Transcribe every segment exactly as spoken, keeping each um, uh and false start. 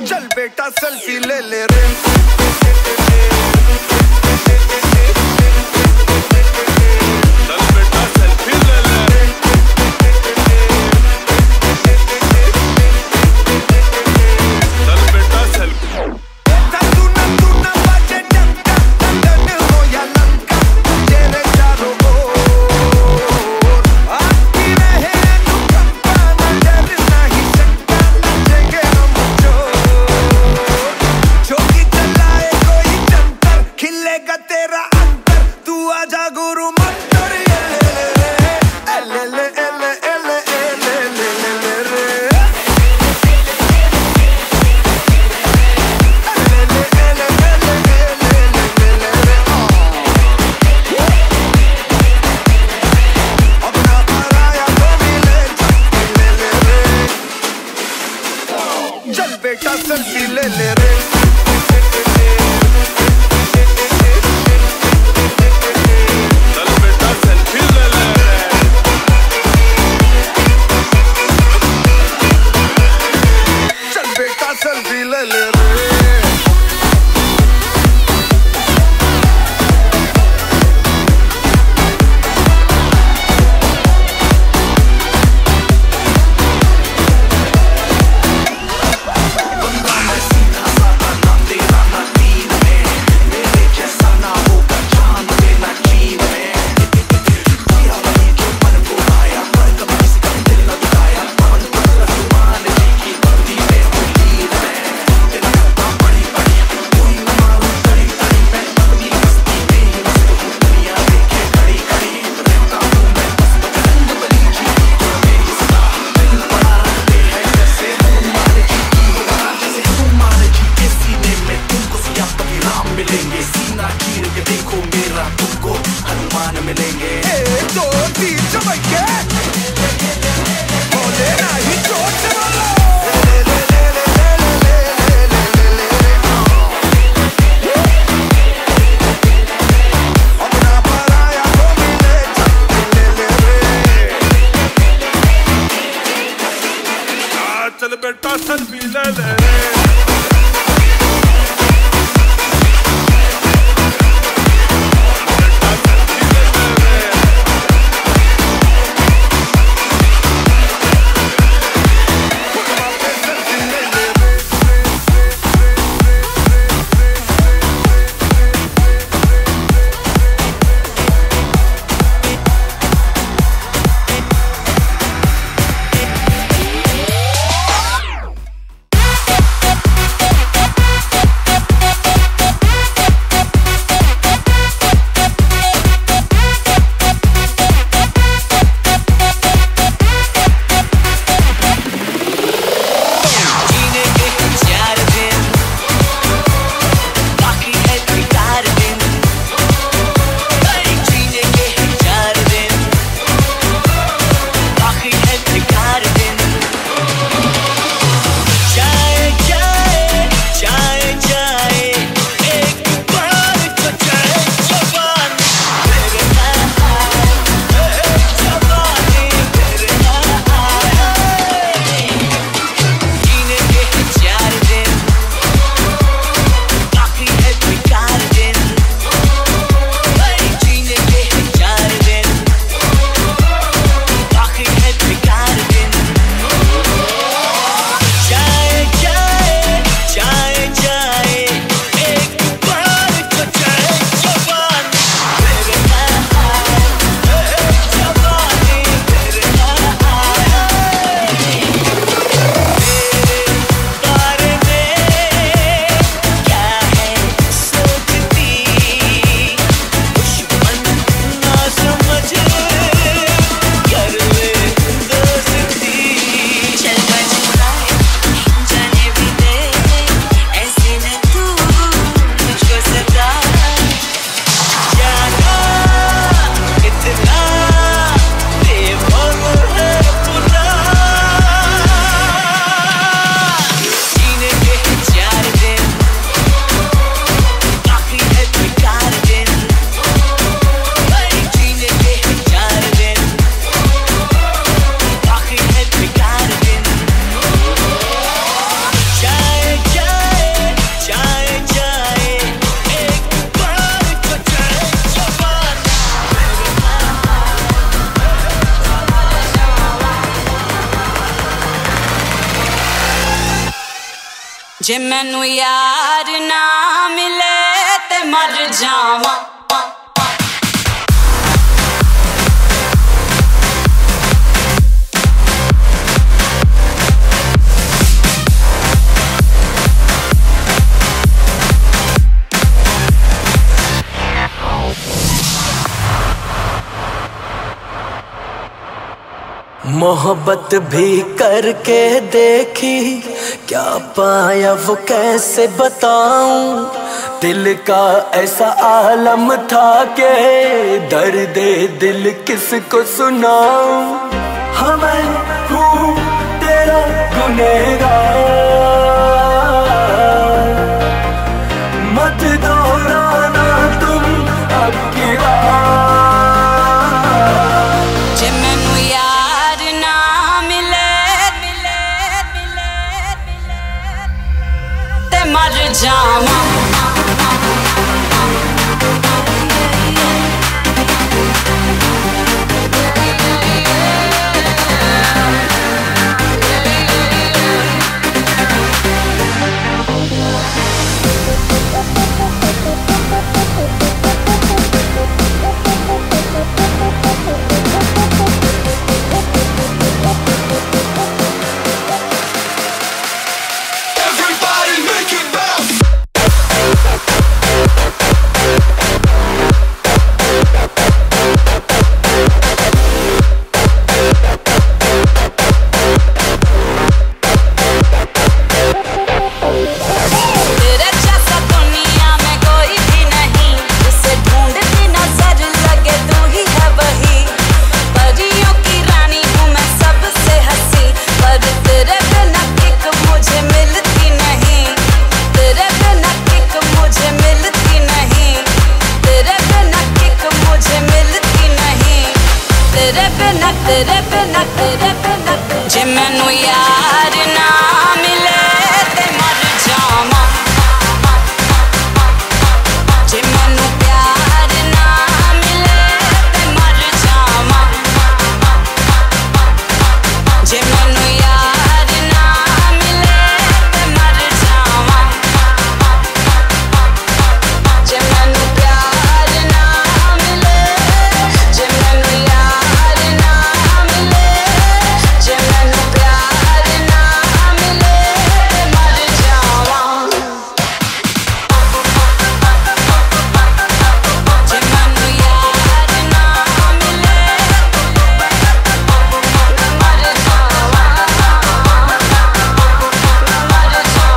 चल बेटा सेल्फी ले ले रे। चल बेटा सेल्फी ले ले रे। चल बेटा सेल्फी ले ले रे। चल बेटा सेल्फी ले ले रे। सीना चीर के देखो मेरा तुमको हनुमान मिलेंगे। एक दो तीन चमक के बोले नहीं जोर से बोलो। अपना पराया को मिले ले ले रे। चल बेटा सेल्फी ले ले रे। जे मैनू यार ना मिले ते मर जावां। मोहब्बत भी करके देखी, क्या पाया वो कैसे बताऊं। दिल का ऐसा आलम था के दर्द दिल किसको सुनाऊं। हाँ मैं हूँ तेरा गुनहगार, मत दोहराना तुम अब की बात। मर जावां। तेरे बिना तेरे बिना जे मैनू यार ना मिले ते मर जावां। जे मैनू प्यार ना मिले ते मर जावां। जे मैनू यार ना मिले ते मर जावां। जे मैनू प्यार ना मिले, जे मैनू यार ना मिले, जे मैनू प्यार ना मिले ते मर जावां। जे मैनू यार ना मिले मर जावां, मर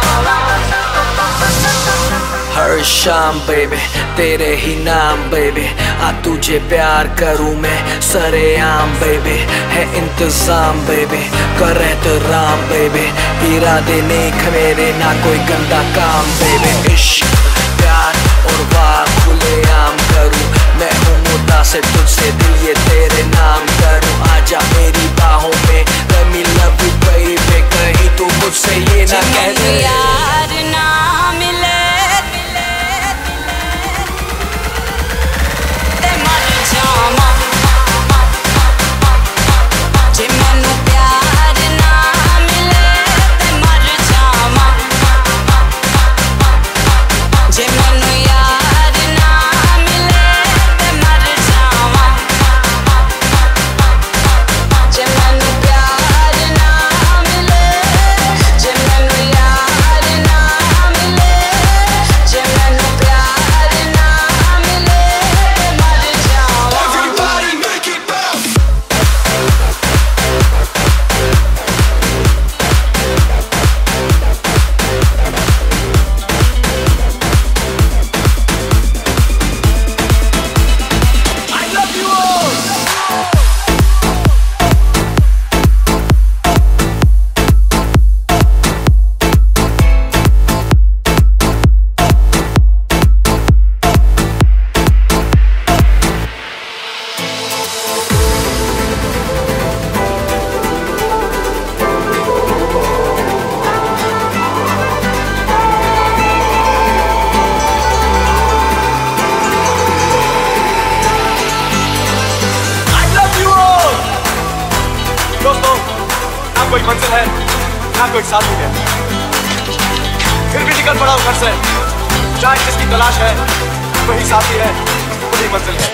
जावां। हर शाम बेबी तेरे ही नाम बेबी, आ तुझे प्यार करूं मैं सरेआम बेबी। है इंतजाम बेबी कर एहतराम बेबी, इरादे नेक मेरे ना कोई गंदा काम बेबी। इश्क प्यार और वाह खुलेआम करूं मैं, हूँ मुतासिर तुझसे दिल ये तेरे नाम करूं। आजा मेरी बाहों में let me love you baby, कहीं तू मुझसे ये ना कह दे यार ना मिले ते मर जावां। जे मैनू प्यार ना मिले ते मर जावां। जे मैनू यार ना मिले ते मर जावां। जे मैनू प्यार ना मिले, जे मैनू यार ना मिले, जे मैनू प्यार ना मिले ते मर जावां। Everybody make it bounce. I love you all. I love you all. दोस्तों आपको एक मंजिल है, आपको एक साथ हो गया। पड़ा हूं घर से। शायद जिसकी तलाश है वही साथी है, वही मंजिल है।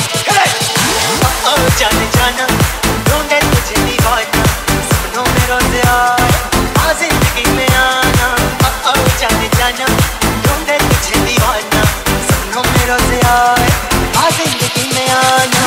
जाने जाना ढूंढे तुझे दीवाना, सपनों में रोज आए आ जिंदगी में आना। जाने जाना ढूंढे तुझे दीवाना, सपनों में रोज आए आ जिंदगी में आना।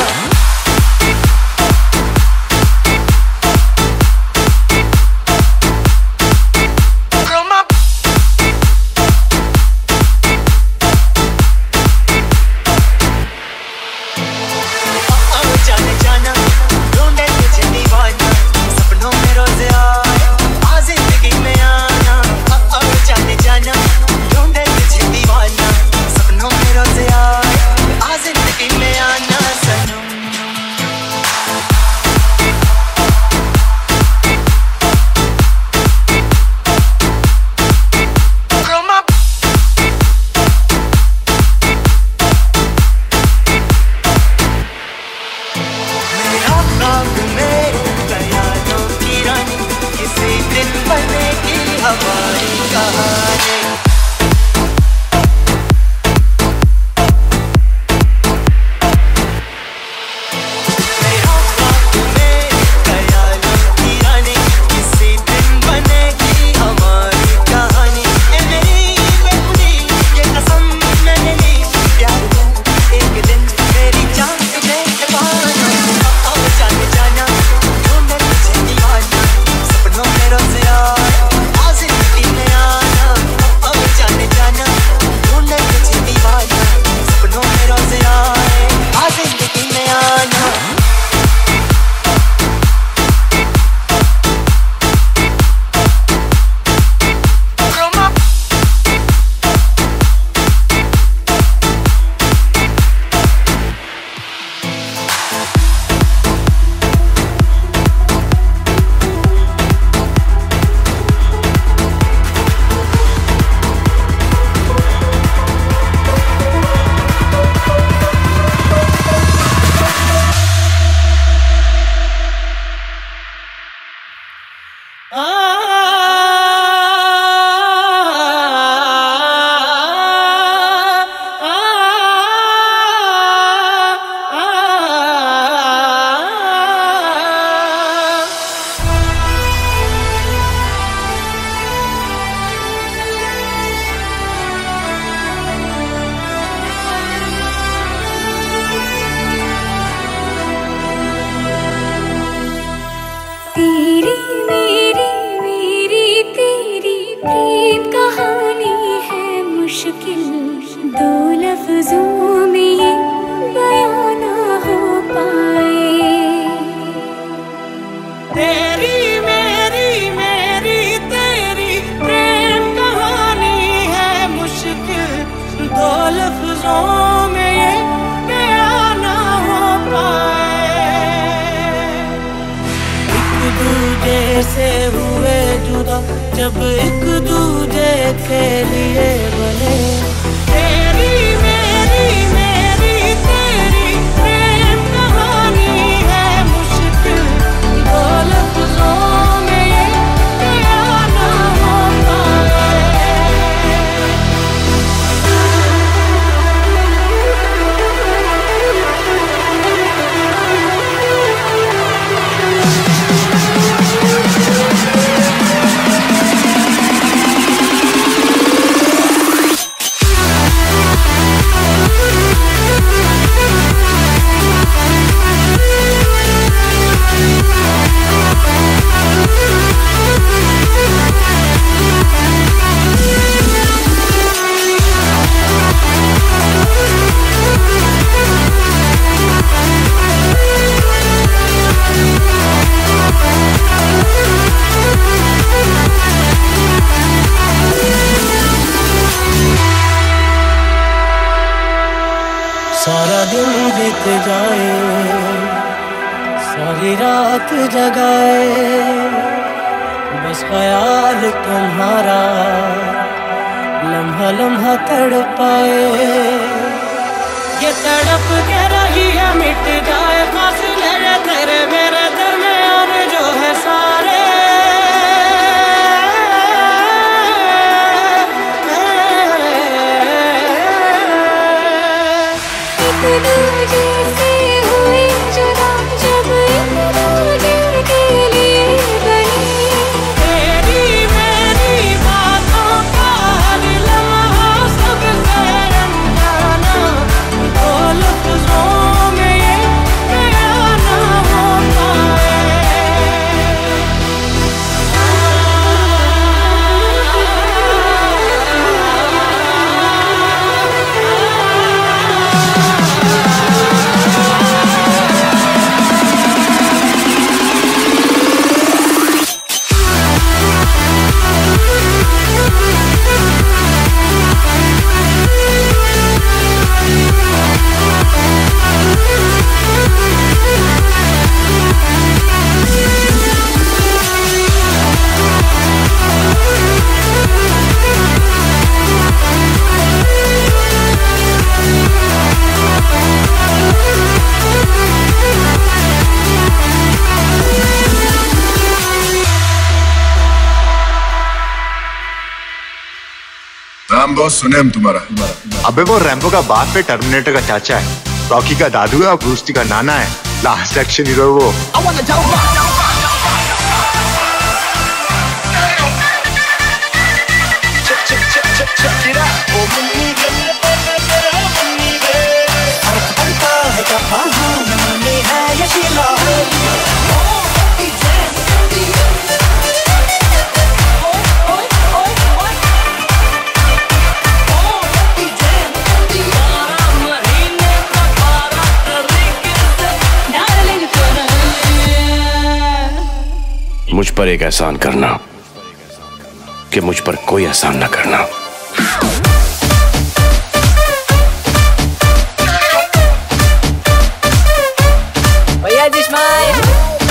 जब एक दूजे के लिए बने, तेरी मेरी मेरी तेरी प्रेम कहानी है मुश्किल दो लफ्जों में ये बयाना हो पाए। सारा दिन बीत जाए, सारी रात जगाए, बस ख्याल तुम्हारा लम्हा लम्हा तड़पाए। ये तड़प के रही है मिट जाए फासले तेरे मेरे दरमियान जो है सारे। रैम्बो सुने हम तुम्हारा। अबे वो रैम्बो का बाप पे टर्मिनेटर का चाचा है, रॉकी का दादू है और ब्रूस ली का नाना है। लास्ट एक्शन हीरो वो। मुझ पर एक एहसान करना कि मुझ पर कोई एहसान न करना। भैया जिस्माइल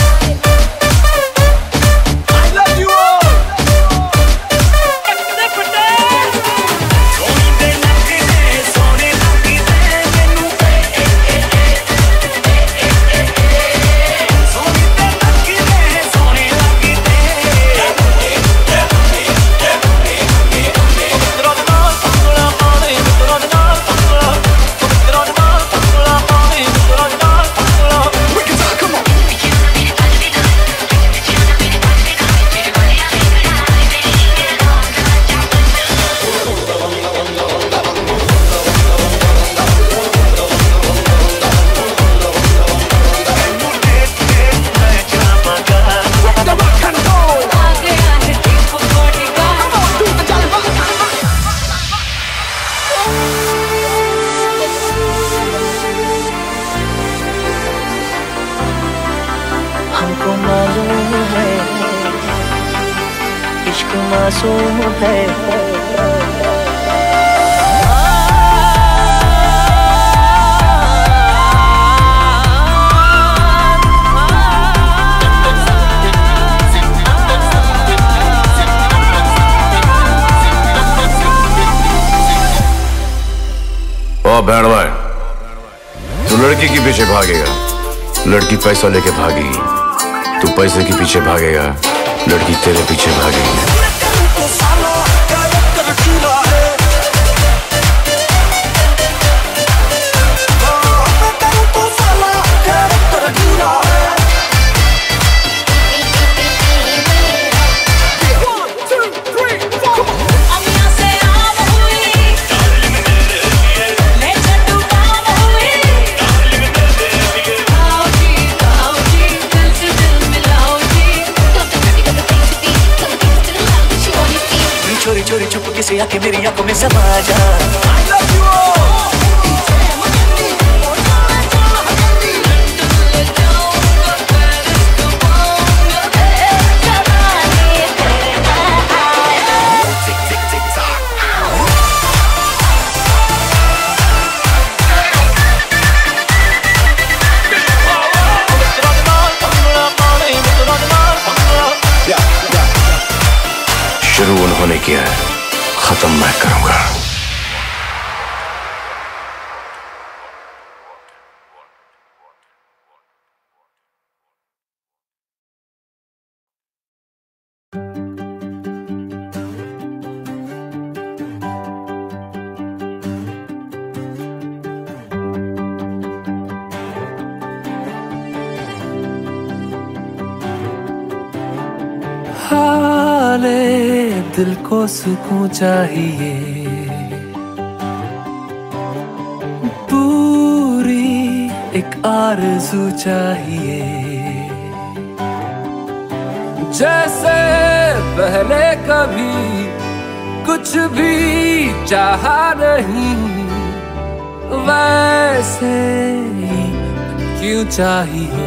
हमको मालूम है इश्क मासूम है। ओ बैंडवा, तू लड़की के पीछे भागेगा, लड़की पैसा लेके भागी। तू पैसे के पीछे भागेगा, लड़की तेरे पीछे भागेगी। चोरी चोरी चुपके से आके मेरी आंखों में समा जा। शुरू उन्होंने किया है, खत्म मैं करूंगा। हाले दिल को सुकून चाहिए, पूरी एक आरज़ू चाहिए। जैसे पहले कभी कुछ भी चाहा नहीं, वैसे ही क्यों चाहिए।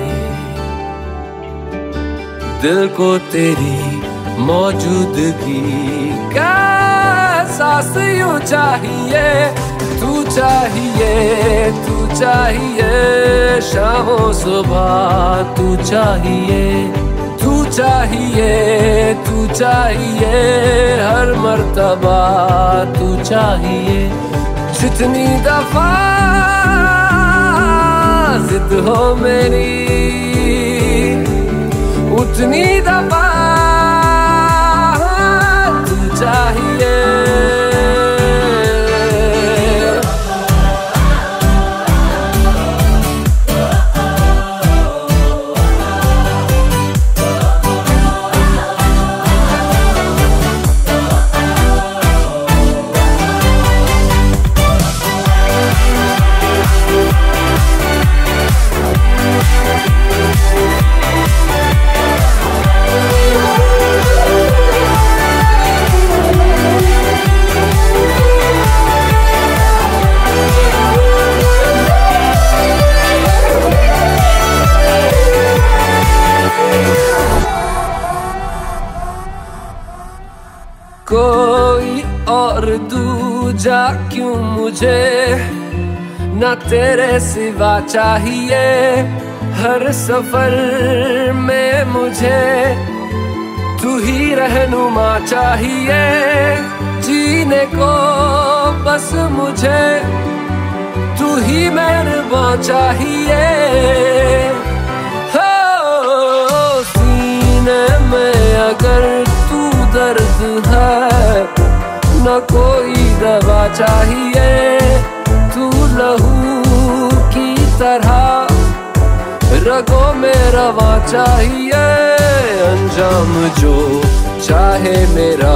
दिल को तेरी मौजूदगी का एहसास यूं चाहिए। तू चाहिए, तू चाहिए, शामों सुबह तू चाहिए। तू चाहिए, तू चाहिए, हर मर्तबा तू चाहिए। जितनी दफा जिद हो मेरी, उतनी दफा तू चाहिए। और दूजा क्यों मुझे न तेरे सिवा चाहिए। हर सफर में मुझे तू ही रहनुमा चाहिए। जीने को बस मुझे तू ही मेहरबान चाहिए। हो सीने में अगर तू दर्द है न कोई दवा चाहिए। तू लहू की तरह रगों में रवा चाहिए। अंजाम जो चाहे मेरा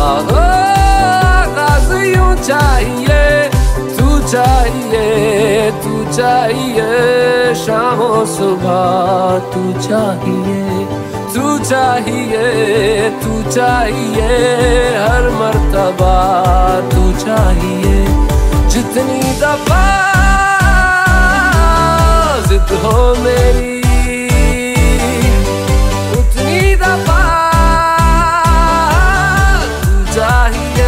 आगाज़ यूं चाहिए। तू चाहिए तू चाहिए शामों सुबह तू चाहिए। तू चाहिए तू चाहिए हर मर्तबा तू चाहिए। जितनी दफा जिद हो मेरी उतनी दफा तू चाहिए।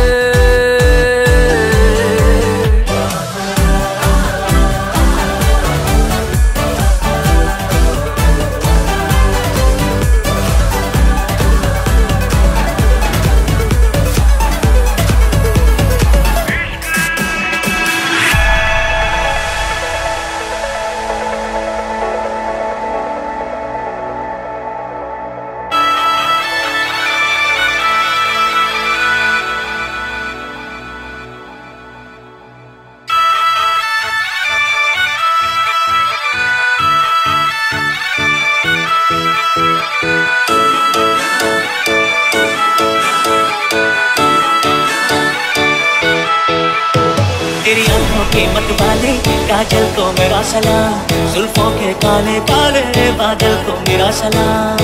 के मत वाले काजल को मेरा सलाम। जुल्फों के काले काले बादल को मेरा सलाम।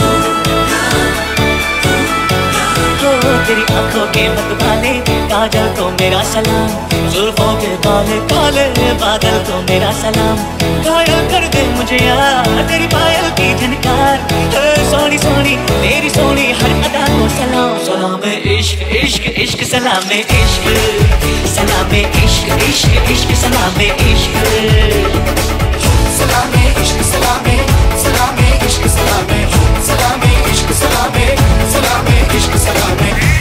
तो तेरी आंखों के मत वाले काजल को मेरा सलाम। जुल्फों के काले काले बादल को मेरा सलाम। घायल कर दे मुझे यार तेरी पायल की झनकार। सोनी सोनी तेरी सोनी हर अदा को सलाम। सलाम इश्क इश्क इश्क सलाम इश्क सलाम इश्क इश्क इश्क सलाम इश्क सलाम इश्क सलाम सलाम इश्क सलाम सलाम इश्क सलाम सलाम इश्क सलाम।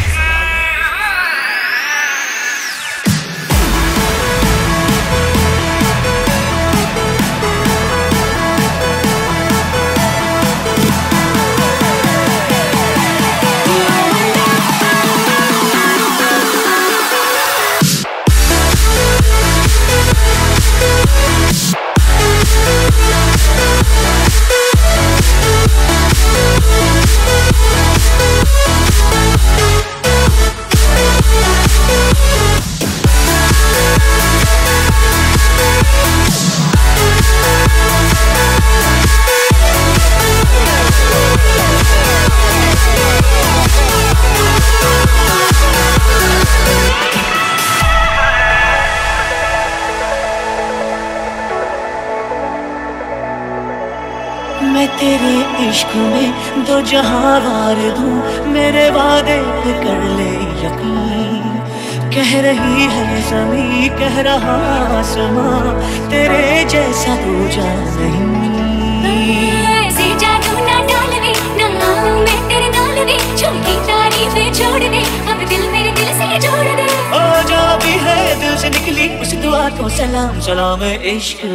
मैं तेरे इश्क में दो जहां वार दूं। मेरे वादे पे कर ले यकीन। कह रही है ज़मीं कह रहा आसमां तेरे जैसा दूजा नहीं। ऐसी जादू ना डालवे ना आऊं मैं तेरे नालवे। झूठी तारीफें छोड़ दे अब दिल मेरे दिल से जोड़ दे। ओ जो भी है दिल से निकली उस दुआ को सलाम। सलाम इश्क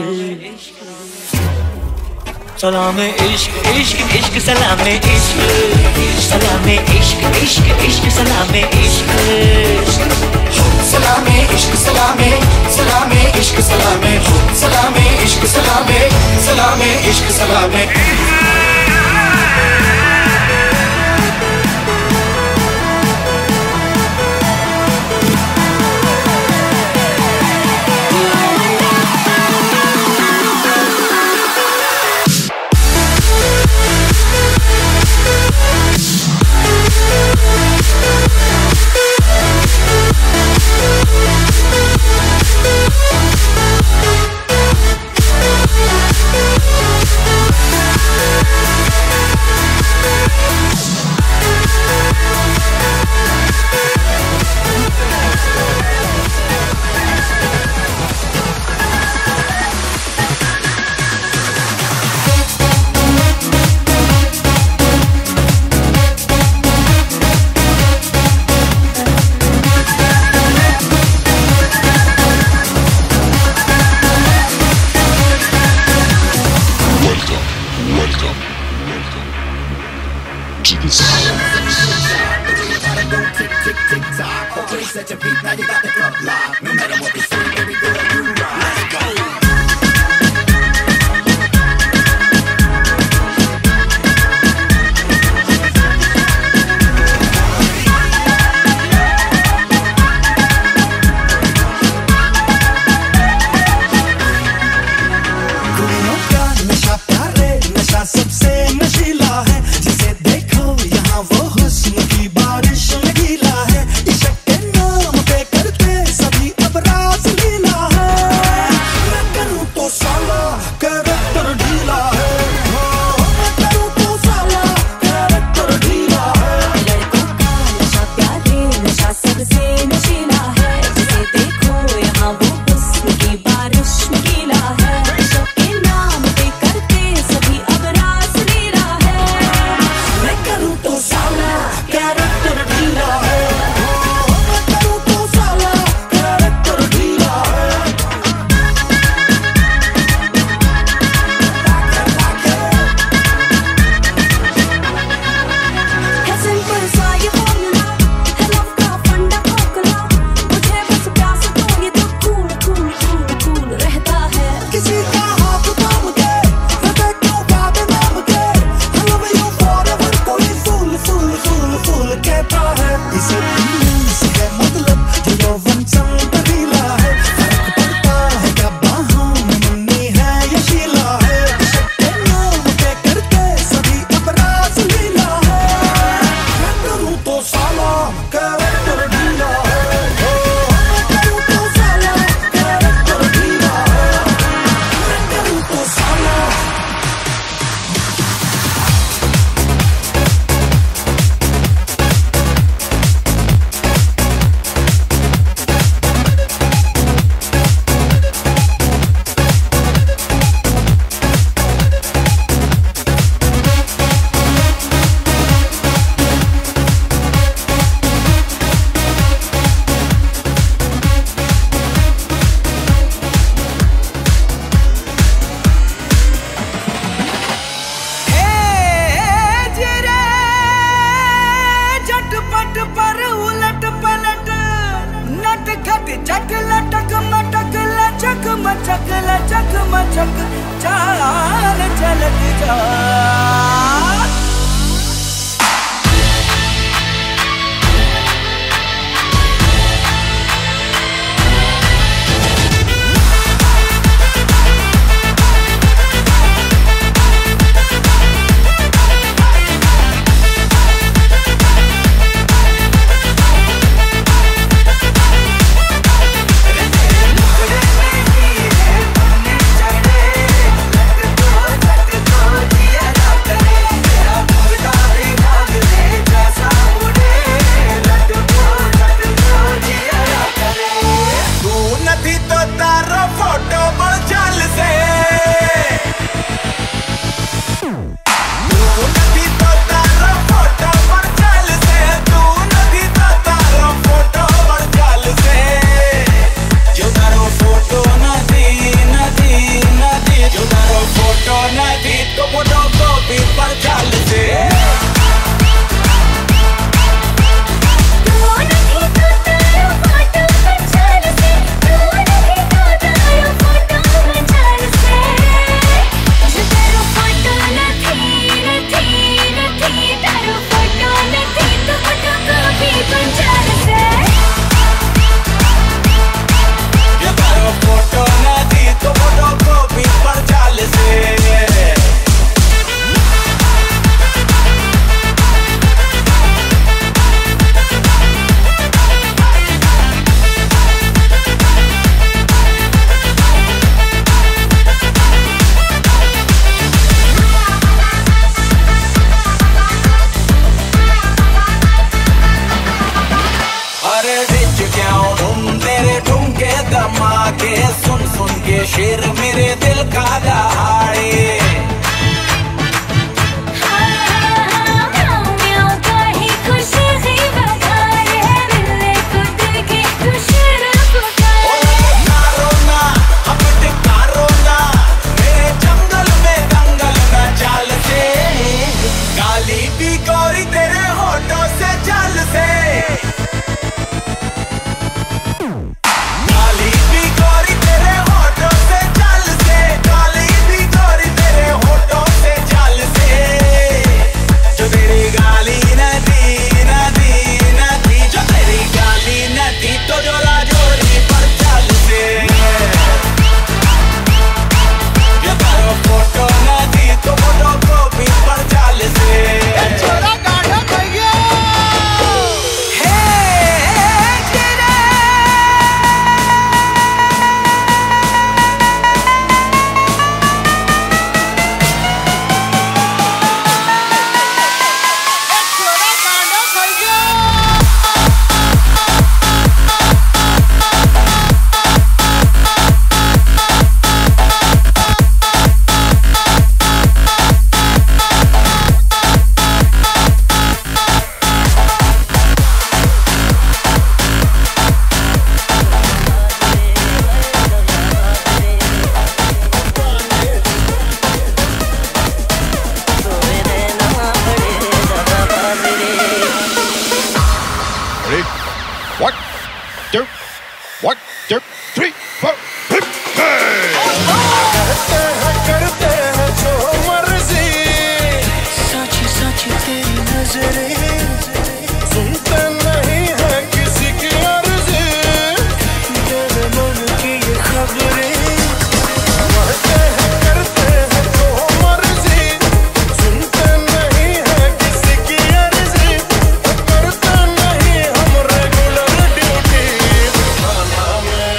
सलाम इश्क इश्क इश्क सलाम इश्क सलाम इश्क इश्क इश्क सलाम इश्क सलाम इश्क सलाम सलाम इश्क सलाम सलाम इश्क सलाम सलाम इश्क सलाम। Now you got the club locked. No matter what they say, baby girl, you rock. Let's go. सबसे नशीला है जिसे देखो यहाँ वो हुस्न की बारिश में गीला है इश्क के नाम पे करते सभी अब रास लीला है मैं करूँ तो साला कैरेक्टर ढीला है मैं करूँ तो साला कैरेक्टर ढीला है लड़कों का नशा प्यारे नशा सबसे नशीला है जिसे देखो यहाँ वो हुस्न की बारिश में गीला है इश्क के नाम पे करते सभी शेर मेरे दिल का दहाड़े One, two, three, four. करते हैं जो मर्जी, सच्ची सच्ची तेरी नजरें, सुनते नहीं है किसी की अर्जी, मेरे मन की ये खबरें। कहते हैं करते हैं जो मर्जी, सुनते नहीं है किसी की अर्जी, करते नहीं हम रेगुलर ड्यूटी। खाना में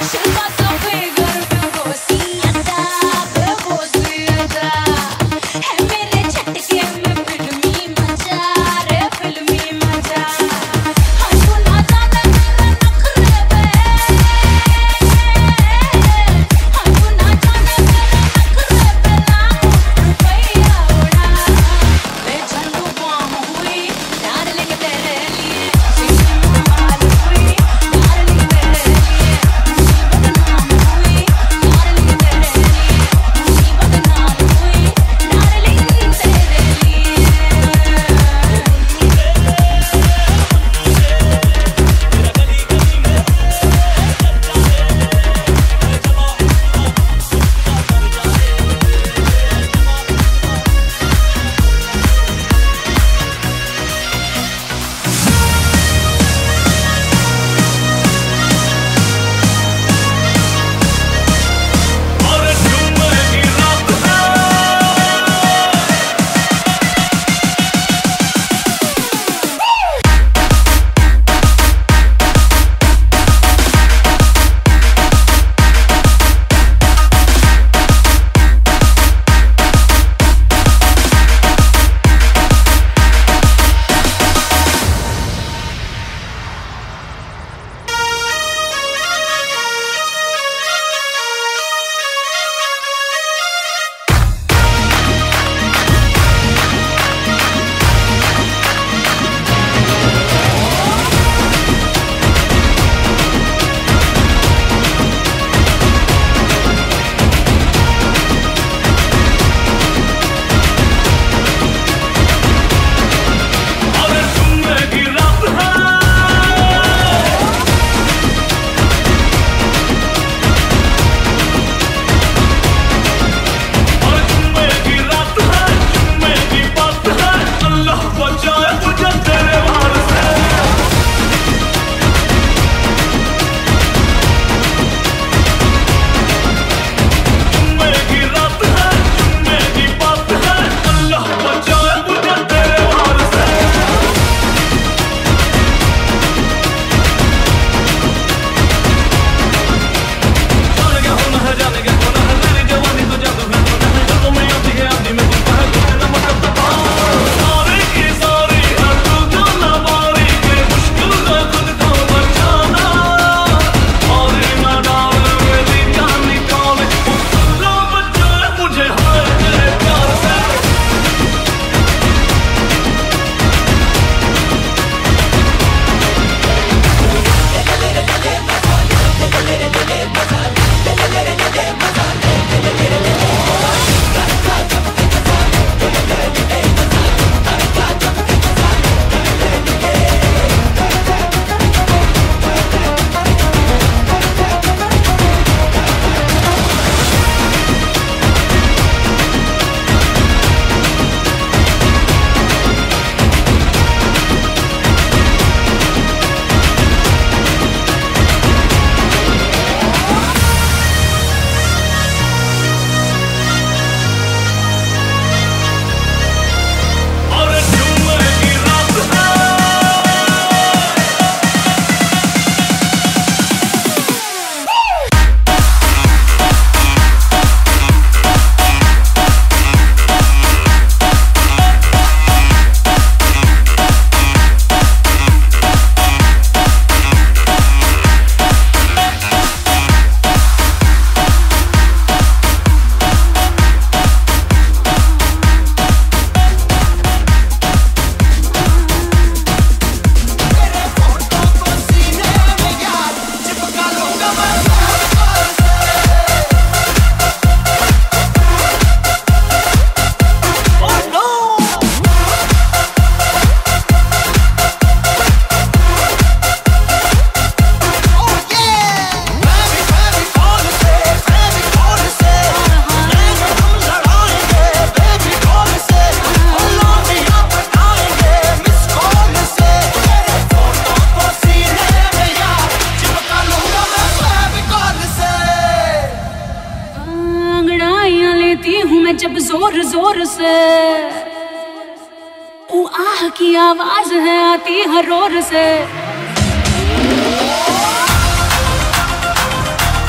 जब जोर जोर से वो आह की आवाज है आती हर रोर से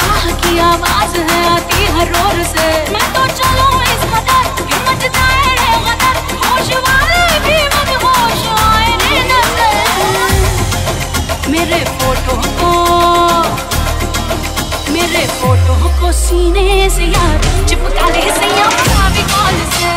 आह की आवाज है आती हर रोर से, मैं तो चलूं इस कदर कि मच जाए रे गदर, होश वाले भी मदहोश आए रे नजर। मेरे फोटो को मेरे फोटो को सीने से यार चिपका ले सैया फेविकॉल से,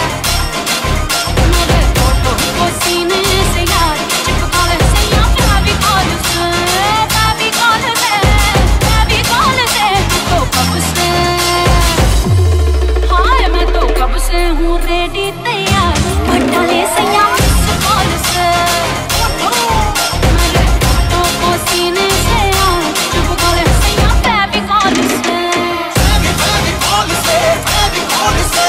मेरे फोटो को सीने से यार चिपका ले सैया फेविकॉल से, फेविकॉल से, फेविकॉल से। तो कब से हाय मैं तो कब से हूँ रेडी तैयार, भट्टा ले सैया फेविकॉल से, मेरे फोटो को सीने से यार चिपका ले सैया फेविकॉल से, फेविकॉल से, फेविकॉल से।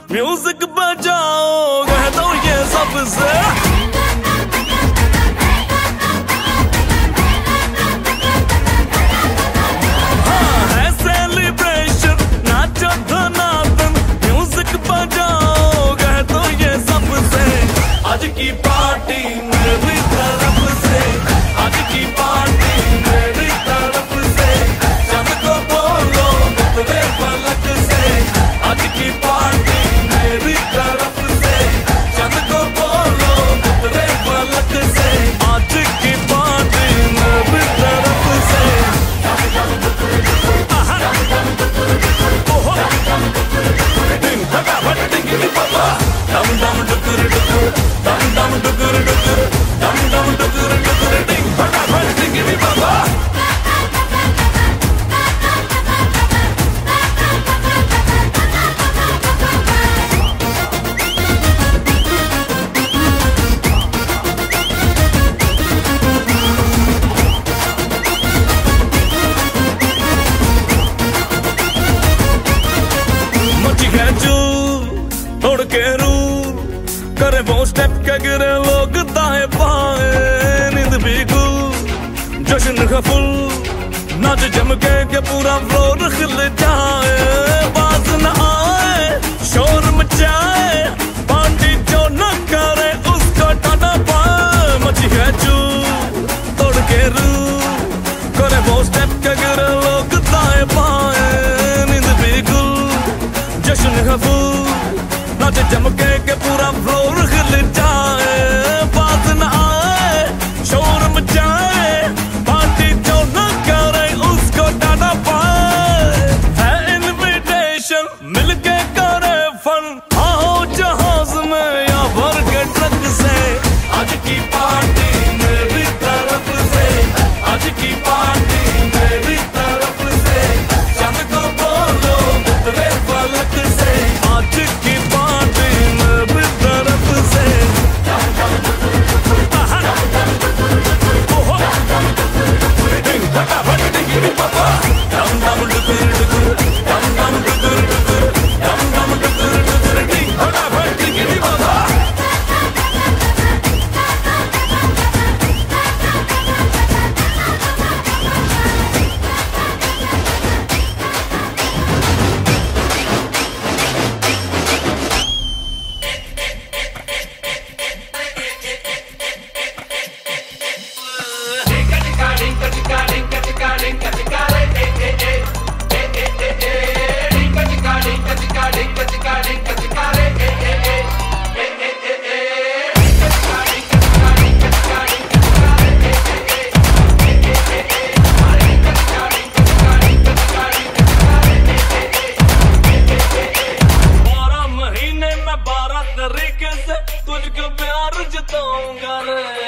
म्यूजिक बजाओ कह दो ये सबसे। हाँ है सेलिब्रेशन, नाचो धनादन, म्यूजिक बजाओ कह दो ये सबसे। आज की पार्टी मेरी तरफ से, आज की पार्टी मेरी तरफ से, चंद को बोलो तेरे पलक से। आज की पार्टी मेरी तरफ से, चंद को बोलो तेरे पलक से। आज की पार्टी मेरी तरफ से। दिन भगा भट्टी की पापा, दम दम डुकुर डुकुर, दम दम डुकुर डुकुर, दम दम डुकुर डुकुर, दिन भगा भट्टी की पापा। तोड़ के रू करे वो स्टेप के गिरे लोग दाएं बाएं, नींद भी गुल जश्न का फुल, नाच जम के के पूरा फ्लोर खिल जाए। बाज न आए शोर मचाए, पार्टी जो न करे उसको टाटा पाए। मची है चू तोड़ के रू करे वो स्टेप के गिरे लोग दाएं बाएं, नींद भी गुल जश्न का फुल, नाच जमके के पूरा फ्लोर खिल जाए। बात न आए शोर मचाए, पार्टी जो न करे उसको टाटा पाए। है इनविटेशन मिलके करे फन, आओ जहाज में या भर के ट्रक से। आज की पार्टी मेरी तरफ से, आज की पार्टी मेरी तरफ से, चंद को बोलो तेरे पलक से। आज की पार्टी मेरी तरफ से। भगा भट्टी की पापा, दम दम डुकुर डुकुर, दम दम डुकुर डुकुर, दम दम डुकुर डुकुर, भगा भट्टी की पापा। बारह महीने में बारह तरीके से तुझको प्यार जताऊंगा रे।